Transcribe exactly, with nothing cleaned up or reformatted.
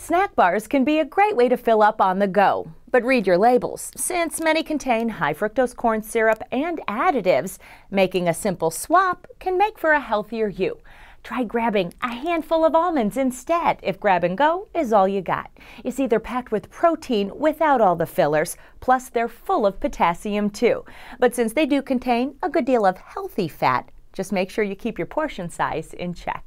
Snack bars can be a great way to fill up on the go, but read your labels, since many contain high fructose corn syrup and additives. Making a simple swap can make for a healthier you. Try grabbing a handful of almonds instead if grab and go is all you got. You see, they're packed with protein without all the fillers, plus they're full of potassium too. But since they do contain a good deal of healthy fat, just make sure you keep your portion size in check.